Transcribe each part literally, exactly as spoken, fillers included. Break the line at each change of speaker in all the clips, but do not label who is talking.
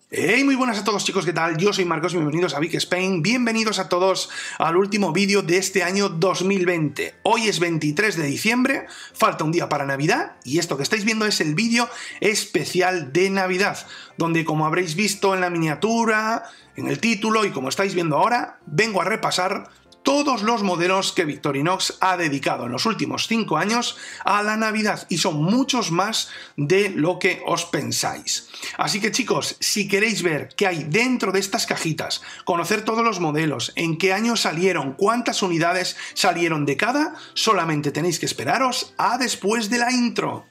Hey, muy buenas a todos chicos, ¿qué tal? Yo soy Marcos, bienvenidos a Big Spain, bienvenidos a todos al último vídeo de este año dos mil veinte. Hoy es veintitrés de diciembre, falta un día para Navidad y esto que estáis viendo es el vídeo especial de Navidad, donde como habréis visto en la miniatura, en el título y como estáis viendo ahora, vengo a repasar todos los modelos que Victorinox ha dedicado en los últimos cinco años a la Navidad, y son muchos más de lo que os pensáis. Así que chicos, si queréis ver qué hay dentro de estas cajitas, conocer todos los modelos, en qué año salieron, cuántas unidades salieron de cada, solamente tenéis que esperaros a después de la intro.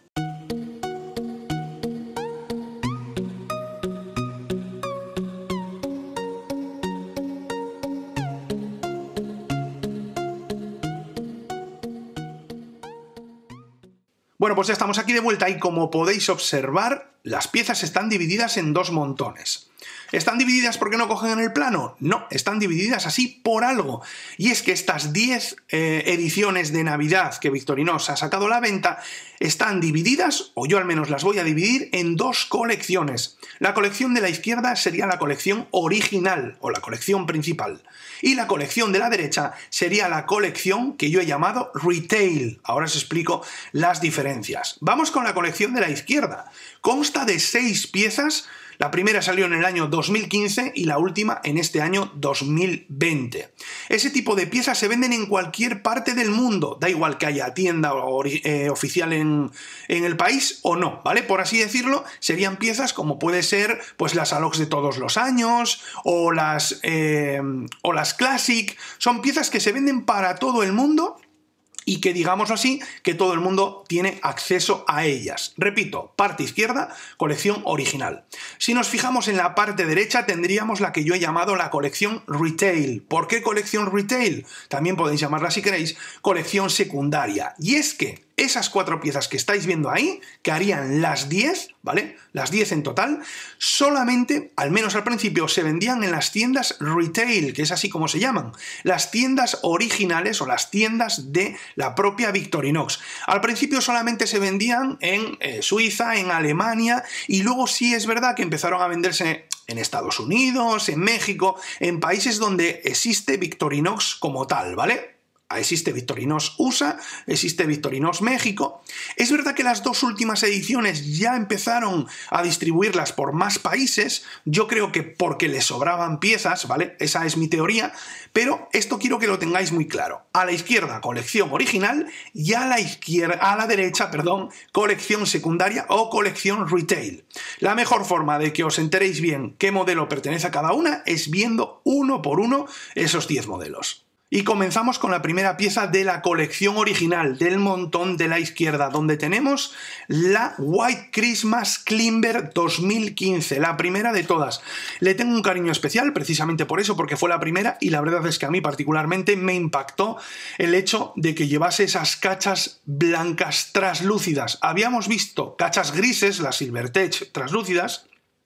Bueno, pues ya estamos aquí de vuelta y como podéis observar, las piezas están divididas en dos montones. ¿Están divididas porque no cogen en el plano? No, están divididas así por algo. Y es que estas diez eh, ediciones de Navidad que Victorinox ha sacado a la venta están divididas, o yo al menos las voy a dividir, en dos colecciones. La colección de la izquierda sería la colección original, o la colección principal. Y la colección de la derecha sería la colección que yo he llamado Retail. Ahora os explico las diferencias. Vamos con la colección de la izquierda. Consta de seis piezas. La primera salió en el año dos mil quince y la última en este año dos mil veinte. Ese tipo de piezas se venden en cualquier parte del mundo, da igual que haya tienda eh, oficial en, en el país o no, ¿vale? Por así decirlo, serían piezas como puede ser pues las Alox de todos los años o las, eh, o las Classic. Son piezas que se venden para todo el mundo y que, digamos así, que todo el mundo tiene acceso a ellas. Repito, parte izquierda, colección original. Si nos fijamos en la parte derecha, tendríamos la que yo he llamado la colección Retail. ¿Por qué colección Retail? También podéis llamarla, si queréis, colección secundaria. Y es que esas cuatro piezas que estáis viendo ahí, que harían las diez, ¿vale? Las diez en total, solamente, al menos al principio, se vendían en las tiendas retail, que es así como se llaman, las tiendas originales o las tiendas de la propia Victorinox. Al principio solamente se vendían en eh, Suiza, en Alemania, y luego sí es verdad que empezaron a venderse en Estados Unidos, en México, en países donde existe Victorinox como tal, ¿vale? Existe Victorinox U S A, existe Victorinox México. Es verdad que las dos últimas ediciones ya empezaron a distribuirlas por más países, yo creo que porque les sobraban piezas, ¿vale? Esa es mi teoría, pero esto quiero que lo tengáis muy claro. A la izquierda, colección original, y a la izquierda, a la derecha, perdón, colección secundaria o colección retail. La mejor forma de que os enteréis bien qué modelo pertenece a cada una es viendo uno por uno esos diez modelos. Y comenzamos con la primera pieza de la colección original, del montón de la izquierda, donde tenemos la White Christmas Climber dos mil quince, la primera de todas. Le tengo un cariño especial, precisamente por eso, porque fue la primera, y la verdad es que a mí particularmente me impactó el hecho de que llevase esas cachas blancas traslúcidas. Habíamos visto cachas grises, las Silvertech traslúcidas,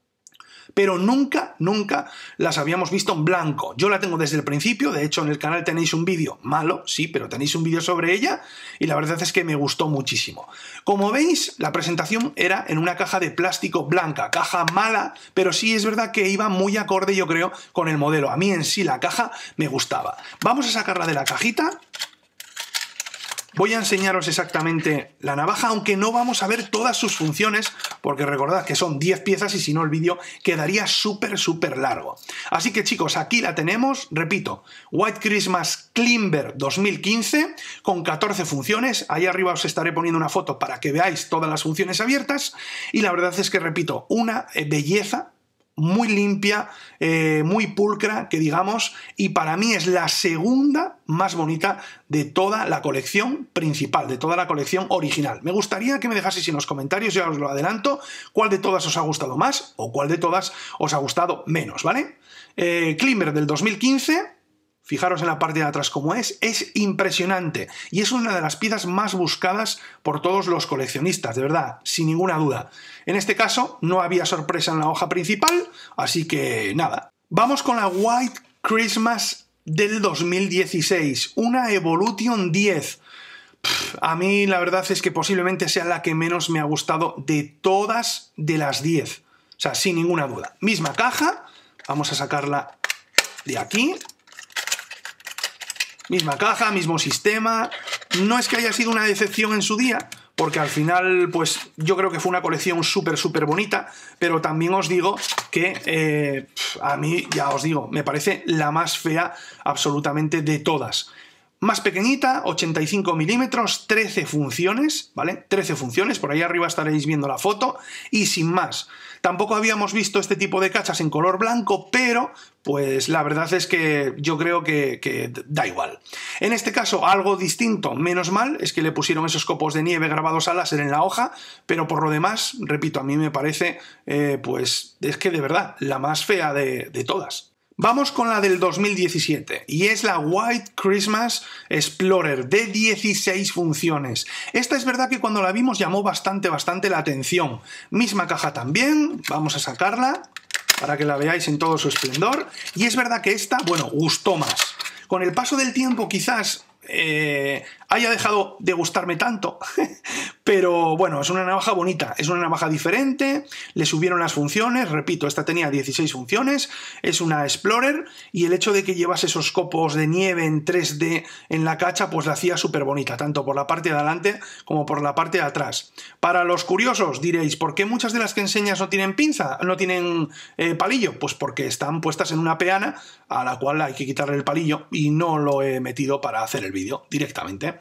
pero nunca, nunca las habíamos visto en blanco. Yo la tengo desde el principio, de hecho en el canal tenéis un vídeo malo, sí, pero tenéis un vídeo sobre ella y la verdad es que me gustó muchísimo. Como veis, la presentación era en una caja de plástico blanca, caja mala, pero sí es verdad que iba muy acorde, yo creo, con el modelo. A mí en sí la caja me gustaba. Vamos a sacarla de la cajita. Voy a enseñaros exactamente la navaja, aunque no vamos a ver todas sus funciones, porque recordad que son diez piezas y si no el vídeo quedaría súper, súper largo. Así que chicos, aquí la tenemos, repito, White Christmas Climber dos mil quince, con catorce funciones. Ahí arriba os estaré poniendo una foto para que veáis todas las funciones abiertas, y la verdad es que, repito, una belleza, muy limpia, eh, muy pulcra, que digamos, y para mí es la segunda más bonita de toda la colección principal, de toda la colección original. Me gustaría que me dejaseis en los comentarios, ya os lo adelanto, cuál de todas os ha gustado más o cuál de todas os ha gustado menos, ¿vale? Eh, Climber del dos mil quince... Fijaros en la parte de atrás cómo es, es impresionante y es una de las piezas más buscadas por todos los coleccionistas, de verdad, sin ninguna duda. En este caso no había sorpresa en la hoja principal, así que nada. Vamos con la White Christmas del dos mil dieciséis, una Evolution diez. Pff, a mí la verdad es que posiblemente sea la que menos me ha gustado de todas de las diez. O sea, sin ninguna duda. Misma caja, vamos a sacarla de aquí. Misma caja, mismo sistema. No es que haya sido una decepción en su día, porque al final, pues yo creo que fue una colección súper, súper bonita, pero también os digo que eh, a mí, ya os digo, me parece la más fea absolutamente de todas. Más pequeñita, ochenta y cinco milímetros, trece funciones, ¿vale? trece funciones, por ahí arriba estaréis viendo la foto, y sin más. Tampoco habíamos visto este tipo de cachas en color blanco, pero pues la verdad es que yo creo que, que da igual. En este caso, algo distinto, menos mal, es que le pusieron esos copos de nieve grabados a láser en la hoja, pero por lo demás, repito, a mí me parece, eh, pues es que de verdad, la más fea de, de todas. Vamos con la del dos mil diecisiete, y es la White Christmas Explorer de dieciséis funciones. Esta es verdad que cuando la vimos llamó bastante, bastante la atención. Misma caja también, vamos a sacarla para que la veáis en todo su esplendor. Y es verdad que esta, bueno, gustó más. Con el paso del tiempo quizás eh, haya dejado de gustarme tanto, pero bueno, es una navaja bonita, es una navaja diferente, le subieron las funciones, repito, esta tenía dieciséis funciones, es una Explorer, y el hecho de que llevase esos copos de nieve en tres D en la cacha, pues la hacía súper bonita, tanto por la parte de adelante como por la parte de atrás. Para los curiosos diréis, ¿por qué muchas de las que enseñas no tienen pinza, no tienen eh, palillo? Pues porque están puestas en una peana a la cual hay que quitarle el palillo, y no lo he metido para hacer el vídeo directamente.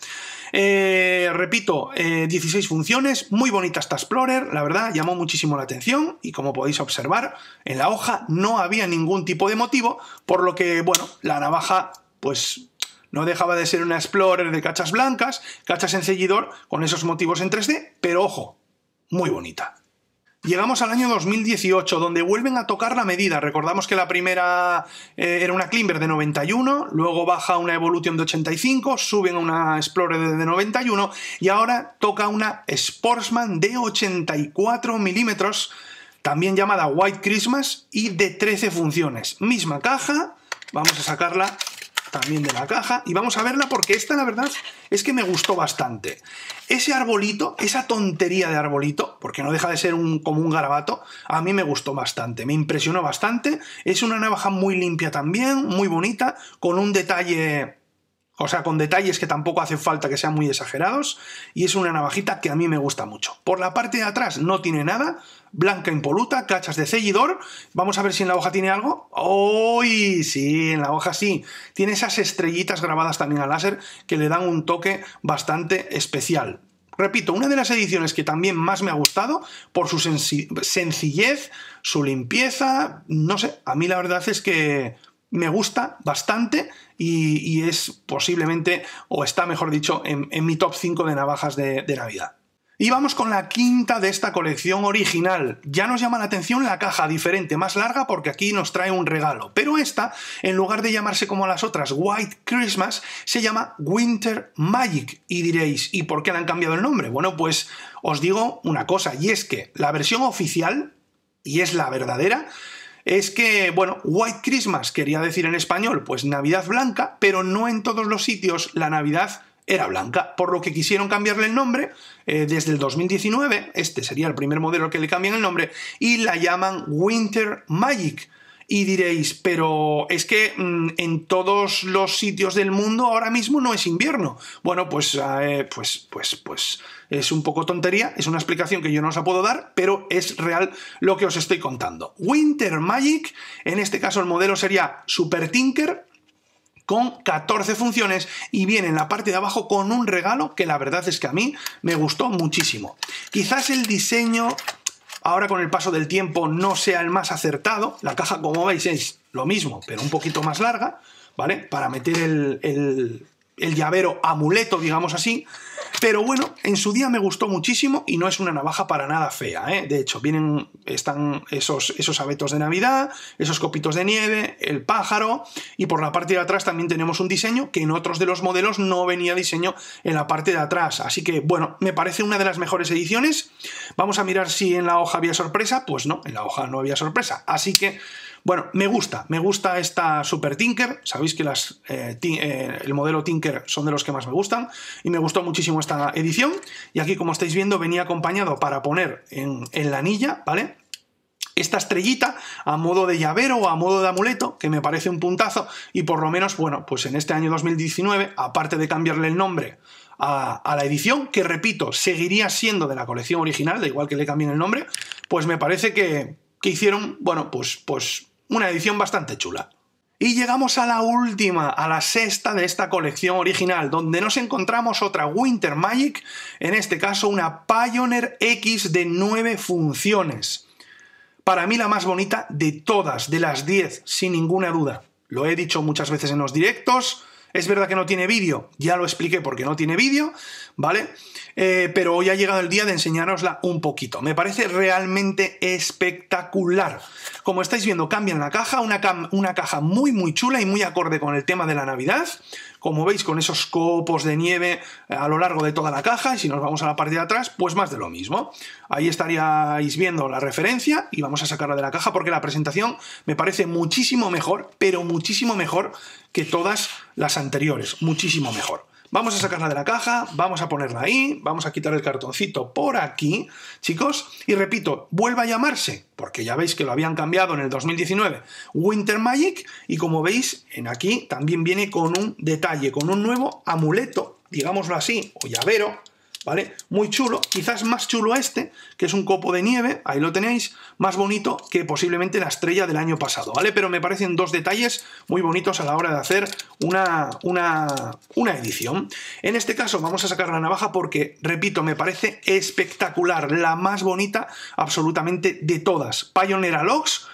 Eh, repito, eh, dieciséis funciones, muy bonita esta Explorer, la verdad, llamó muchísimo la atención, y como podéis observar, en la hoja no había ningún tipo de motivo, por lo que, bueno, la navaja, pues no dejaba de ser una Explorer de cachas blancas, cachas en ceñidor, con esos motivos en tres D, pero ojo, muy bonita. Llegamos al año dos mil dieciocho, donde vuelven a tocar la medida. Recordamos que la primera eh, era una Climber de noventa y uno, luego baja una Evolution de ochenta y cinco, suben a una Explorer de noventa y uno, y ahora toca una Sportsman de ochenta y cuatro milímetros, también llamada White Christmas, y de trece funciones. Misma caja, vamos a sacarla también de la caja, y vamos a verla porque esta, la verdad, es que me gustó bastante. Ese arbolito, esa tontería de arbolito, porque no deja de ser un, como un garabato, a mí me gustó bastante, me impresionó bastante. Es una navaja muy limpia también, muy bonita, con un detalle, o sea, con detalles que tampoco hace falta que sean muy exagerados, y es una navajita que a mí me gusta mucho. Por la parte de atrás no tiene nada, blanca impoluta, cachas de ceñidor. Vamos a ver si en la hoja tiene algo. ¡Uy! Sí, en la hoja sí. Tiene esas estrellitas grabadas también a láser que le dan un toque bastante especial. Repito, una de las ediciones que también más me ha gustado por su sencillez, su limpieza, no sé, a mí la verdad es que me gusta bastante, y, y es posiblemente, o está mejor dicho, en, en mi top cinco de navajas de, de Navidad. Y vamos con la quinta de esta colección original. Ya nos llama la atención la caja diferente, más larga, porque aquí nos trae un regalo. Pero esta, en lugar de llamarse como las otras White Christmas, se llama Winter Magic. Y diréis, ¿y por qué le han cambiado el nombre? Bueno, pues os digo una cosa, y es que la versión oficial, y es la verdadera, es que, bueno, White Christmas quería decir en español, pues Navidad blanca, pero no en todos los sitios la Navidad era blanca, por lo que quisieron cambiarle el nombre eh, desde el dos mil diecinueve, este sería el primer modelo que le cambian el nombre, y la llaman Winter Magic. Y diréis, pero es que mmm, en todos los sitios del mundo ahora mismo no es invierno. Bueno, pues, eh, pues, pues, pues es un poco tontería, es una explicación que yo no os la puedo dar, pero es real lo que os estoy contando. Winter Magic, en este caso el modelo sería Super Tinker, con catorce funciones, y viene en la parte de abajo con un regalo que la verdad es que a mí me gustó muchísimo. Quizás el diseño ahora con el paso del tiempo no sea el más acertado. La caja, como veis, es lo mismo, pero un poquito más larga, ¿vale? Para meter el, el, el llavero amuleto, digamos así. Pero bueno, en su día me gustó muchísimo, y no es una navaja para nada fea, ¿eh? De hecho, vienen, están esos, esos abetos de Navidad, esos copitos de nieve, el pájaro, y por la parte de atrás también tenemos un diseño que en otros de los modelos no venía diseño en la parte de atrás. Así que, bueno, me parece una de las mejores ediciones. Vamos a mirar si en la hoja había sorpresa. Pues no, en la hoja no había sorpresa. Así que, bueno, me gusta, me gusta esta Super Tinker. Sabéis que las, eh, eh, el modelo Tinker son de los que más me gustan, y me gustó muchísimo esta edición. Y aquí, como estáis viendo, venía acompañado para poner en, en la anilla, ¿vale? esta estrellita a modo de llavero o a modo de amuleto, que me parece un puntazo, y por lo menos, bueno, pues en este año dos mil diecinueve, aparte de cambiarle el nombre a, a la edición, que repito, seguiría siendo de la colección original, da igual que le cambien el nombre, pues me parece que, que hicieron, bueno, pues, pues una edición bastante chula. Y llegamos a la última, a la sexta de esta colección original, donde nos encontramos otra Winter Magic, en este caso una Pioneer X de nueve funciones. Para mí la más bonita de todas, de las diez, sin ninguna duda. Lo he dicho muchas veces en los directos, es verdad que no tiene vídeo, ya lo expliqué porque no tiene vídeo, ¿vale? Eh, pero hoy ha llegado el día de enseñárosla un poquito. Me parece realmente espectacular. Como estáis viendo, cambian la caja, una, ca una caja muy muy chula y muy acorde con el tema de la Navidad. Como veis, con esos copos de nieve a lo largo de toda la caja, y si nos vamos a la parte de atrás, pues más de lo mismo. Ahí estaríais viendo la referencia y vamos a sacarla de la caja porque la presentación me parece muchísimo mejor, pero muchísimo mejor que todas las anteriores, muchísimo mejor. Vamos a sacarla de la caja, vamos a ponerla ahí, vamos a quitar el cartoncito por aquí, chicos, y repito, vuelve a llamarse, porque ya veis que lo habían cambiado en el dos mil diecinueve, Winter Magic, y como veis, en aquí también viene con un detalle, con un nuevo amuleto, digámoslo así, o llavero, ¿vale? Muy chulo, quizás más chulo este, que es un copo de nieve, ahí lo tenéis, más bonito que posiblemente la estrella del año pasado, ¿vale? Pero me parecen dos detalles muy bonitos a la hora de hacer una, una, una edición. En este caso vamos a sacar la navaja porque, repito, me parece espectacular, la más bonita absolutamente de todas. Pioneer Alox,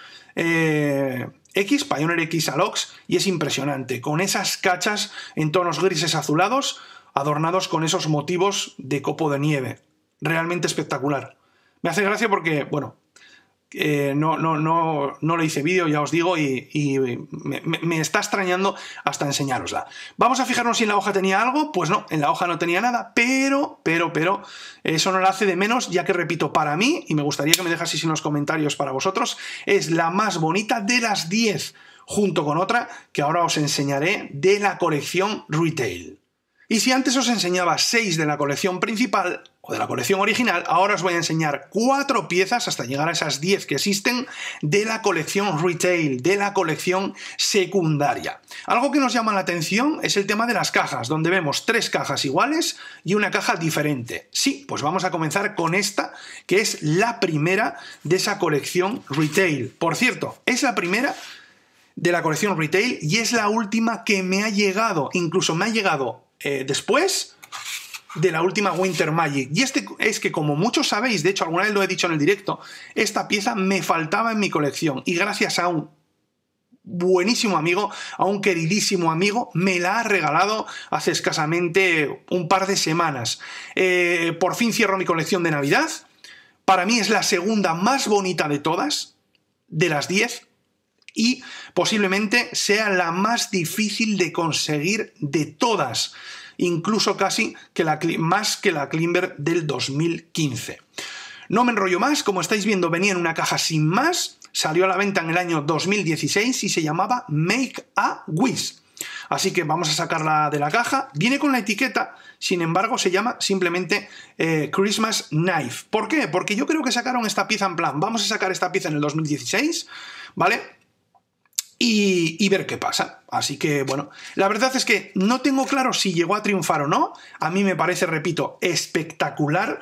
eh... X, Pioneer X Alox, y es impresionante, con esas cachas en tonos grises azulados, adornados con esos motivos de copo de nieve. Realmente espectacular. Me hace gracia porque, bueno, eh, no, no, no, no le hice vídeo, ya os digo, y, y me, me está extrañando hasta enseñárosla. Vamos a fijarnos si en la hoja tenía algo. Pues no, en la hoja no tenía nada, pero, pero, pero, eso no la hace de menos, ya que, repito, para mí, y me gustaría que me dejaseis en los comentarios para vosotros, es la más bonita de las diez, junto con otra que ahora os enseñaré de la colección Retail. Y si antes os enseñaba seis de la colección principal o de la colección original, ahora os voy a enseñar cuatro piezas hasta llegar a esas diez que existen de la colección Retail, de la colección secundaria. Algo que nos llama la atención es el tema de las cajas, donde vemos tres cajas iguales y una caja diferente. Sí, pues vamos a comenzar con esta, que es la primera de esa colección Retail. Por cierto, es la primera de la colección Retail y es la última que me ha llegado, incluso me ha llegado Eh, después de la última Winter Magic. Y este es que, como muchos sabéis, de hecho alguna vez lo he dicho en el directo, esta pieza me faltaba en mi colección y gracias a un buenísimo amigo, a un queridísimo amigo, me la ha regalado hace escasamente un par de semanas. Eh, por fin cierro mi colección de Navidad. Para mí es la segunda más bonita de todas, de las diez, y posiblemente sea la más difícil de conseguir de todas, incluso casi que la, más que la Climber del dos mil quince. No me enrollo más, como estáis viendo venía en una caja sin más, salió a la venta en el año dos mil dieciséis y se llamaba Make a Wish. Así que vamos a sacarla de la caja, viene con la etiqueta, sin embargo se llama simplemente eh, Christmas Knife. ¿Por qué? Porque yo creo que sacaron esta pieza en plan, vamos a sacar esta pieza en el dos mil dieciséis, ¿vale? Y, y ver qué pasa. Así que, bueno, la verdad es que no tengo claro si llegó a triunfar o no. A mí me parece, repito, espectacular.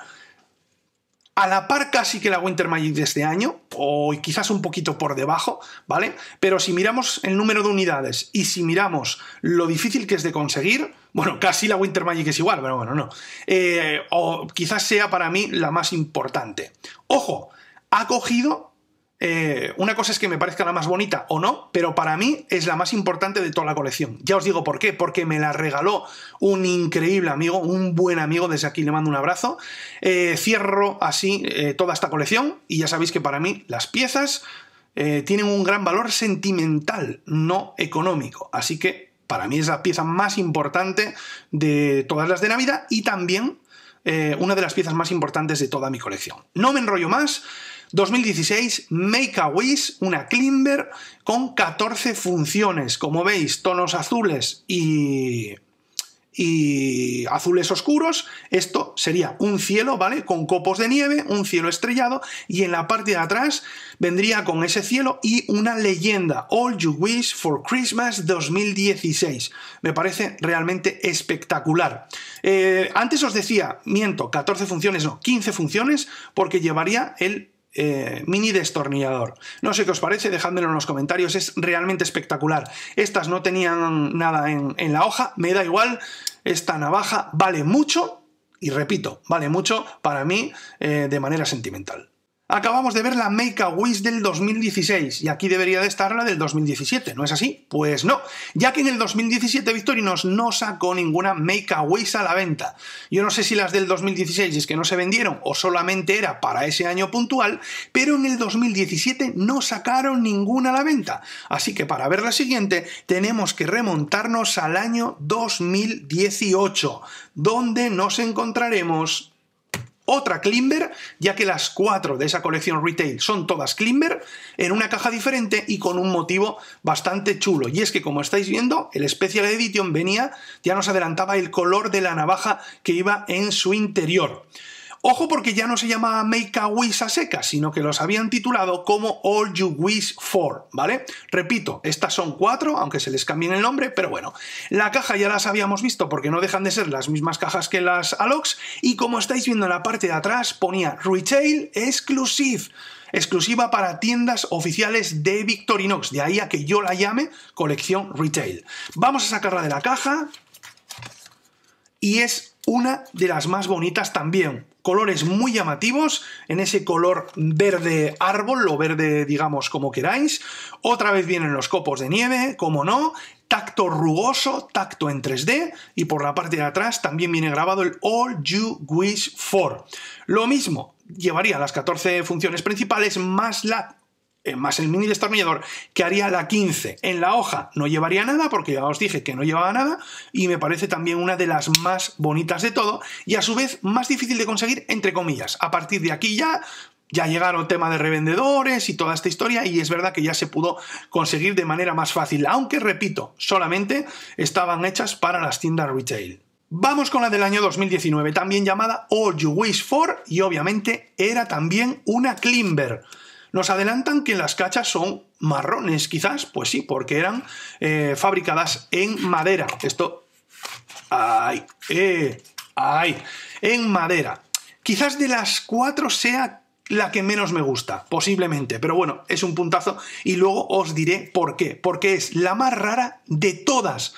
A la par casi que la Winter Magic de este año, o quizás un poquito por debajo, ¿vale? Pero si miramos el número de unidades y si miramos lo difícil que es de conseguir, bueno, casi la Winter Magic es igual, pero bueno, no. Eh, o quizás sea para mí la más importante. Ojo, ha cogido... Eh, una cosa es que me parezca la más bonita o no, pero para mí es la más importante de toda la colección. Ya os digo por qué, porque me la regaló un increíble amigo, un buen amigo, desde aquí le mando un abrazo. Eh, cierro así eh, toda esta colección y ya sabéis que para mí las piezas eh, tienen un gran valor sentimental, no económico, así que para mí es la pieza más importante de todas las de Navidad y también eh, una de las piezas más importantes de toda mi colección. No me enrollo más. dos mil dieciséis, Make a Wish, una Climber con catorce funciones. Como veis, tonos azules y, y azules oscuros. Esto sería un cielo, ¿vale? Con copos de nieve, un cielo estrellado, y en la parte de atrás vendría con ese cielo y una leyenda, All You Wish for Christmas dos mil dieciséis. Me parece realmente espectacular. Eh, antes os decía, miento, catorce funciones, no, quince funciones, porque llevaría el Eh, mini destornillador. No sé qué os parece, dejádmelo en los comentarios, es realmente espectacular. Estas no tenían nada en, en la hoja, me da igual, esta navaja vale mucho, y repito, vale mucho para mí eh, de manera sentimental. Acabamos de ver la Make-A-Wish del dos mil dieciséis y aquí debería de estar la del dos mil diecisiete, ¿no es así? Pues no, ya que en el dos mil diecisiete Victorinox no sacó ninguna Make-A-Wish a la venta. Yo no sé si las del dos mil dieciséis es que no se vendieron o solamente era para ese año puntual, pero en el dos mil diecisiete no sacaron ninguna a la venta. Así que para ver la siguiente tenemos que remontarnos al año dos mil dieciocho, donde nos encontraremos otra Climber, ya que las cuatro de esa colección retail son todas Climber, en una caja diferente y con un motivo bastante chulo. Y es que, como estáis viendo, el Special Edition venía, ya nos adelantaba el color de la navaja que iba en su interior. Ojo, porque ya no se llamaba Make-A-Wish a secas, sino que los habían titulado como All You Wish For, ¿vale? Repito, estas son cuatro, aunque se les cambien el nombre, pero bueno. La caja ya las habíamos visto porque no dejan de ser las mismas cajas que las Alox, y como estáis viendo en la parte de atrás ponía Retail Exclusive, exclusiva para tiendas oficiales de Victorinox, de ahí a que yo la llame colección Retail. Vamos a sacarla de la caja, y es una de las más bonitas también. Colores muy llamativos, en ese color verde árbol, o verde, digamos, como queráis. Otra vez vienen los copos de nieve, como no. Tacto rugoso, tacto en tres D, y por la parte de atrás también viene grabado el All You Wish For. Lo mismo, llevaría las catorce funciones principales más la más el mini destornillador, que haría la quince. En la hoja no llevaría nada, porque ya os dije que no llevaba nada, y me parece también una de las más bonitas de todo, y a su vez más difícil de conseguir, entre comillas. A partir de aquí ya, ya llegaron tema de revendedores y toda esta historia, y es verdad que ya se pudo conseguir de manera más fácil, aunque, repito, solamente estaban hechas para las tiendas retail. Vamos con la del año dos mil diecinueve, también llamada All You Wish For, y obviamente era también una Climber. Nos adelantan que las cachas son marrones, quizás, pues sí, porque eran eh, fabricadas en madera. Esto... ¡Ay! ¡Eh! ¡Ay! En madera. Quizás de las cuatro sea la que menos me gusta, posiblemente, pero bueno, es un puntazo y luego os diré por qué. Porque es la más rara de todas.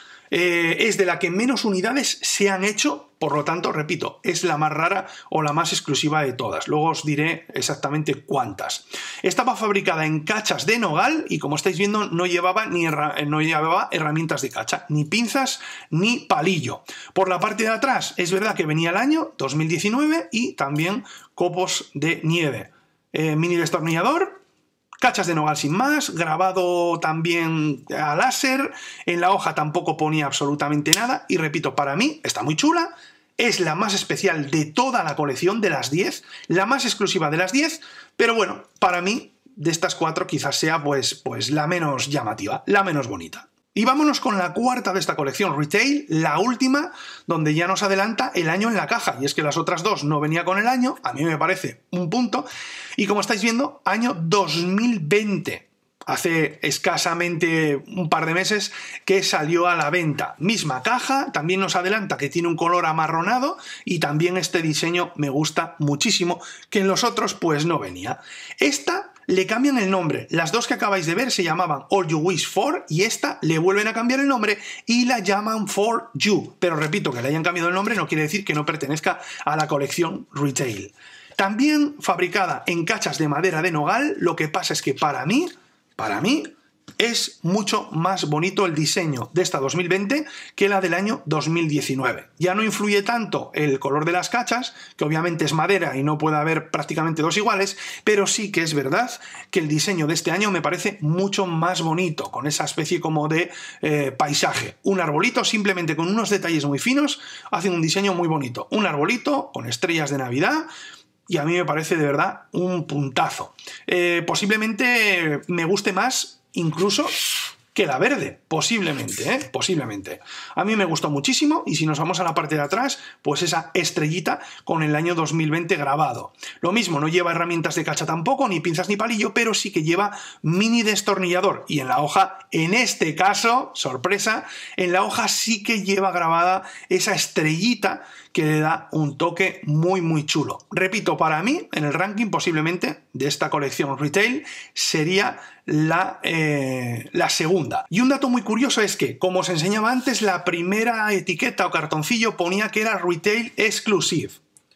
Eh, es de la que menos unidades se han hecho, por lo tanto, repito, es la más rara o la más exclusiva de todas. Luego os diré exactamente cuántas. Estaba fabricada en cachas de nogal y, como estáis viendo, no llevaba, ni no llevaba herramientas de cacha, ni pinzas ni palillo. Por la parte de atrás es verdad que venía el año dos mil diecinueve y también copos de nieve. Eh, mini destornillador. Cachas de nogal sin más, grabado también a láser, en la hoja tampoco ponía absolutamente nada, y repito, para mí está muy chula, es la más especial de toda la colección, de las diez, la más exclusiva de las diez, pero bueno, para mí, de estas cuatro quizás sea pues, pues la menos llamativa, la menos bonita. Y vámonos con la cuarta de esta colección retail, la última, donde ya nos adelanta el año en la caja. Y es que las otras dos no venía con el año, a mí me parece un punto. Y como estáis viendo, año dos mil veinte. Hace escasamente un par de meses que salió a la venta. Misma caja, también nos adelanta que tiene un color amarronado y también este diseño me gusta muchísimo, que en los otros pues no venía. Esta le cambian el nombre. Las dos que acabáis de ver se llamaban All You Wish For y esta le vuelven a cambiar el nombre y la llaman For You. Pero repito, que le hayan cambiado el nombre no quiere decir que no pertenezca a la colección retail. También fabricada en cachas de madera de nogal, lo que pasa es que para mí, para mí, es mucho más bonito el diseño de esta dos mil veinte que la del año dos mil diecinueve. Ya no influye tanto el color de las cachas, que obviamente es madera y no puede haber prácticamente dos iguales, pero sí que es verdad que el diseño de este año me parece mucho más bonito, con esa especie como de eh, paisaje. Un arbolito simplemente con unos detalles muy finos hace un diseño muy bonito. Un arbolito con estrellas de Navidad. Y a mí me parece de verdad un puntazo. Eh, posiblemente me guste más incluso que la verde, posiblemente, ¿eh? Posiblemente. A mí me gustó muchísimo y si nos vamos a la parte de atrás, pues esa estrellita con el año dos mil veinte grabado. Lo mismo, no lleva herramientas de cacha tampoco, ni pinzas ni palillo, pero sí que lleva mini destornillador. Y en la hoja, en este caso, sorpresa, en la hoja sí que lleva grabada esa estrellita que le da un toque muy muy chulo. Repito, para mí, en el ranking posiblemente de esta colección retail sería la, eh, la segunda. Y un dato muy curioso es que, como os enseñaba antes, la primera etiqueta o cartoncillo ponía que era Retail Exclusive.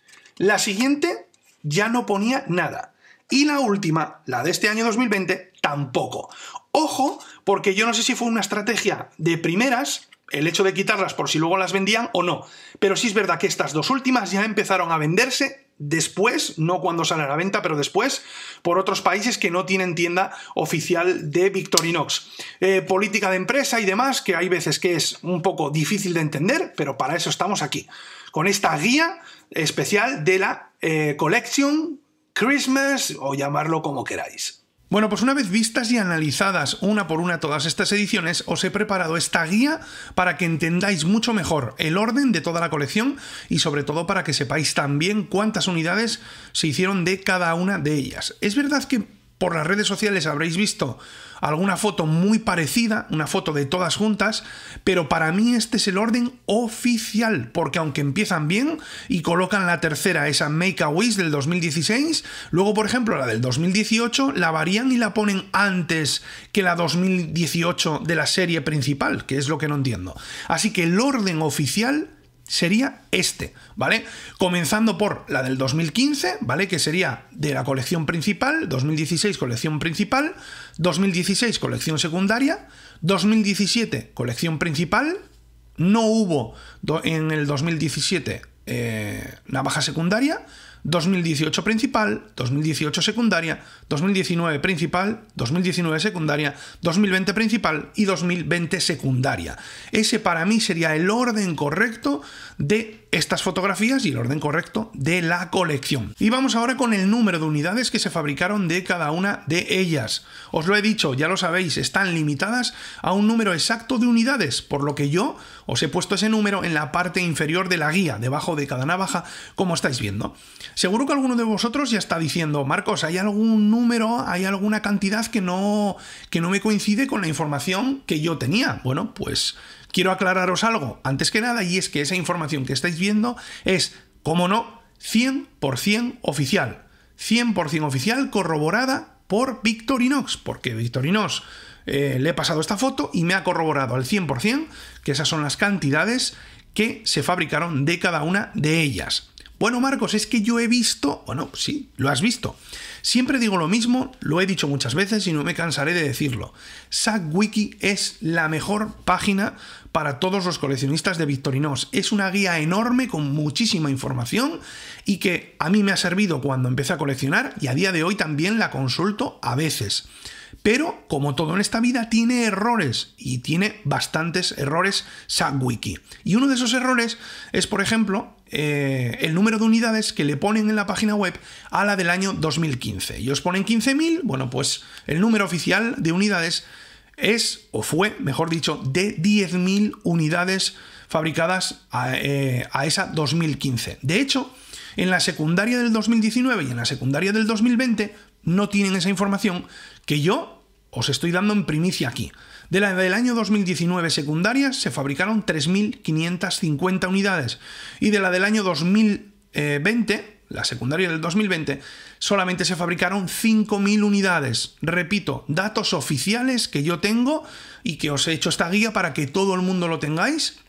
La siguiente ya no ponía nada. Y la última, la de este año dos mil veinte, tampoco. Ojo, porque yo no sé si fue una estrategia de primeras el hecho de quitarlas por si luego las vendían o no. Pero sí es verdad que estas dos últimas ya empezaron a venderse después, no cuando sale a la venta, pero después, por otros países que no tienen tienda oficial de Victorinox. Eh, política de empresa y demás, que hay veces que es un poco difícil de entender, pero para eso estamos aquí, con esta guía especial de la eh, Collection Christmas, o llamarlo como queráis. Bueno, pues una vez vistas y analizadas una por una todas estas ediciones, os he preparado esta guía para que entendáis mucho mejor el orden de toda la colección y sobre todo para que sepáis también cuántas unidades se hicieron de cada una de ellas. Es verdad que por las redes sociales habréis visto alguna foto muy parecida, una foto de todas juntas, pero para mí este es el orden oficial, porque aunque empiezan bien y colocan la tercera, esa Make a Wish del dos mil dieciséis, luego por ejemplo la del dos mil dieciocho la varían y la ponen antes que la dos mil dieciocho de la serie principal, que es lo que no entiendo. Así que el orden oficial sería este, ¿vale? Comenzando por la del dos mil quince, ¿vale? Que sería de la colección principal, dos mil dieciséis colección principal, dos mil dieciséis colección secundaria, dos mil diecisiete colección principal, no hubo en el dos mil diecisiete eh, navaja secundaria, dos mil dieciocho principal, dos mil dieciocho secundaria, dos mil diecinueve principal, dos mil diecinueve secundaria, dos mil veinte principal y dos mil veinte secundaria. Ese para mí sería el orden correcto de estas fotografías y el orden correcto de la colección. Y vamos ahora con el número de unidades que se fabricaron de cada una de ellas. Os lo he dicho, ya lo sabéis, están limitadas a un número exacto de unidades, por lo que yo os he puesto ese número en la parte inferior de la guía, debajo de cada navaja, como estáis viendo. Seguro que alguno de vosotros ya está diciendo, Marcos, ¿hay algún número, hay alguna cantidad que no, que no me coincide con la información que yo tenía? Bueno, pues quiero aclararos algo, antes que nada, y es que esa información que estáis viendo es, como no, cien por cien oficial. cien por cien oficial, corroborada por Victorinox, porque Victorinox eh, le he pasado esta foto y me ha corroborado al cien por cien que esas son las cantidades que se fabricaron de cada una de ellas. Bueno, Marcos, es que yo he visto... Bueno, sí, lo has visto. Siempre digo lo mismo, lo he dicho muchas veces y no me cansaré de decirlo. SacWiki es la mejor página para todos los coleccionistas de Victorinox. Es una guía enorme con muchísima información y que a mí me ha servido cuando empecé a coleccionar y a día de hoy también la consulto a veces. Pero, como todo en esta vida, tiene errores y tiene bastantes errores SacWiki. Y uno de esos errores es, por ejemplo, eh, el número de unidades que le ponen en la página web a la del año dos mil quince. Ellos ponen quince mil, bueno, pues el número oficial de unidades es, o fue, mejor dicho, de diez mil unidades fabricadas a, eh, a esa dos mil quince. De hecho, en la secundaria del dos mil diecinueve y en la secundaria del dos mil veinte no tienen esa información que yo os estoy dando en primicia aquí. De la del año dos mil diecinueve secundarias se fabricaron tres mil quinientas cincuenta unidades y de la del año dos mil veinte, la secundaria del dos mil veinte, solamente se fabricaron cinco mil unidades. Repito, datos oficiales que yo tengo y que os he hecho esta guía para que todo el mundo lo tengáis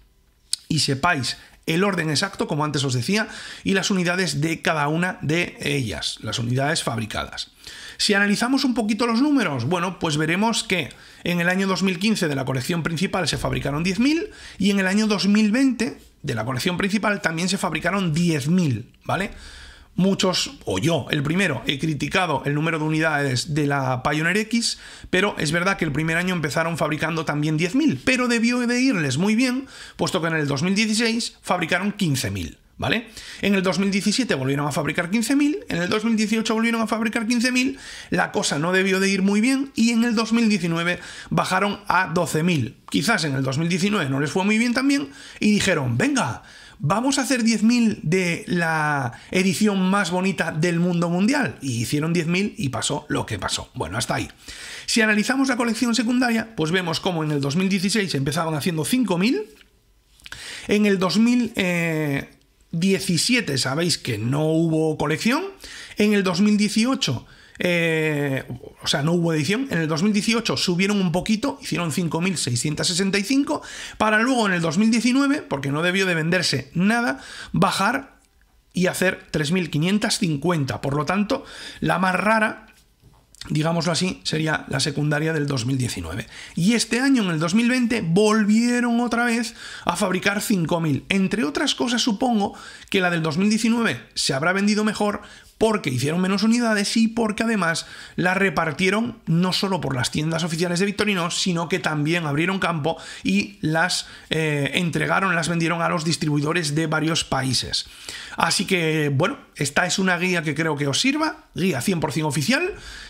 y sepáis el orden exacto, como antes os decía, y las unidades de cada una de ellas, las unidades fabricadas. Si analizamos un poquito los números, bueno, pues veremos que en el año dos mil quince de la colección principal se fabricaron diez mil y en el año dos mil veinte de la colección principal también se fabricaron diez mil, ¿vale? Muchos, o yo, el primero, he criticado el número de unidades de la Pioneer X, pero es verdad que el primer año empezaron fabricando también diez mil, pero debió de irles muy bien, puesto que en el dos mil dieciséis fabricaron quince mil, ¿vale? En el dos mil diecisiete volvieron a fabricar quince mil, en el dos mil dieciocho volvieron a fabricar quince mil, la cosa no debió de ir muy bien y en el dos mil diecinueve bajaron a doce mil. Quizás en el dos mil diecinueve no les fue muy bien también y dijeron, venga, vamos a hacer diez mil de la edición más bonita del mundo mundial. Y hicieron diez mil y pasó lo que pasó. Bueno, hasta ahí. Si analizamos la colección secundaria, pues vemos cómo en el dos mil dieciséis empezaban haciendo cinco mil, en el dos mil diecisiete sabéis que no hubo colección, en el dos mil dieciocho... Eh, o sea, no hubo edición. En el dos mil dieciocho subieron un poquito, hicieron cinco mil seiscientos sesenta y cinco, para luego en el dos mil diecinueve, porque no debió de venderse nada, bajar y hacer tres mil quinientos cincuenta. Por lo tanto, la más rara, digámoslo así, sería la secundaria del dos mil diecinueve. Y este año, en el dos mil veinte, volvieron otra vez a fabricar cinco mil. Entre otras cosas, supongo que la del dos mil diecinueve se habrá vendido mejor porque hicieron menos unidades y porque además la repartieron no solo por las tiendas oficiales de Victorinox, sino que también abrieron campo y las eh, entregaron, las vendieron a los distribuidores de varios países. Así que, bueno, esta es una guía que creo que os sirva, guía cien por cien oficial,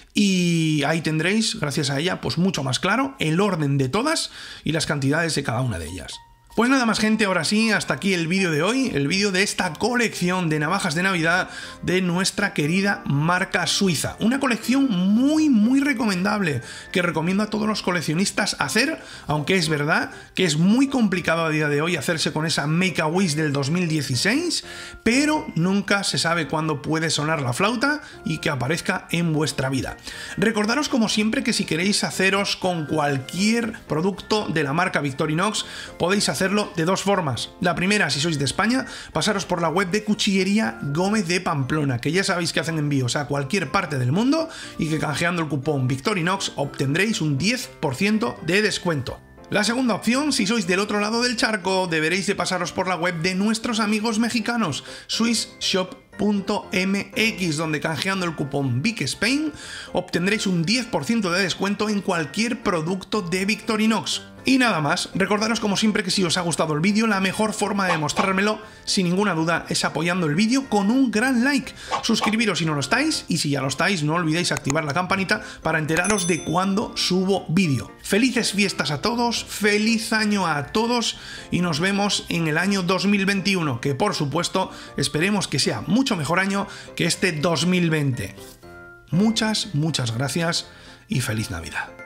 y ahí tendréis, gracias a ella, pues mucho más claro el orden de todas y las cantidades de cada una de ellas. Pues nada más, gente, ahora sí, hasta aquí el vídeo de hoy, el vídeo de esta colección de navajas de Navidad de nuestra querida marca suiza. Una colección muy, muy recomendable, que recomiendo a todos los coleccionistas hacer, aunque es verdad que es muy complicado a día de hoy hacerse con esa Make-A-Wish del dos mil dieciséis, pero nunca se sabe cuándo puede sonar la flauta y que aparezca en vuestra vida. Recordaros, como siempre, que si queréis haceros con cualquier producto de la marca Victorinox, podéis hacer hacerlo de dos formas. La primera, si sois de España, pasaros por la web de Cuchillería Gómez de Pamplona, que ya sabéis que hacen envíos a cualquier parte del mundo y que canjeando el cupón Victorinox obtendréis un diez por ciento de descuento. La segunda opción, si sois del otro lado del charco, deberéis de pasaros por la web de nuestros amigos mexicanos, Swiss Shop punto m x, donde canjeando el cupón Vic Spain obtendréis un diez por ciento de descuento en cualquier producto de Victorinox. Y nada más, recordaros como siempre que si os ha gustado el vídeo, la mejor forma de demostrármelo, sin ninguna duda, es apoyando el vídeo con un gran like. Suscribiros si no lo estáis, y si ya lo estáis, no olvidéis activar la campanita para enteraros de cuando subo vídeo. Felices fiestas a todos, feliz año a todos, y nos vemos en el año dos mil veintiuno, que por supuesto esperemos que sea mucho mejor año que este dos mil veinte. Muchas, muchas gracias y feliz Navidad.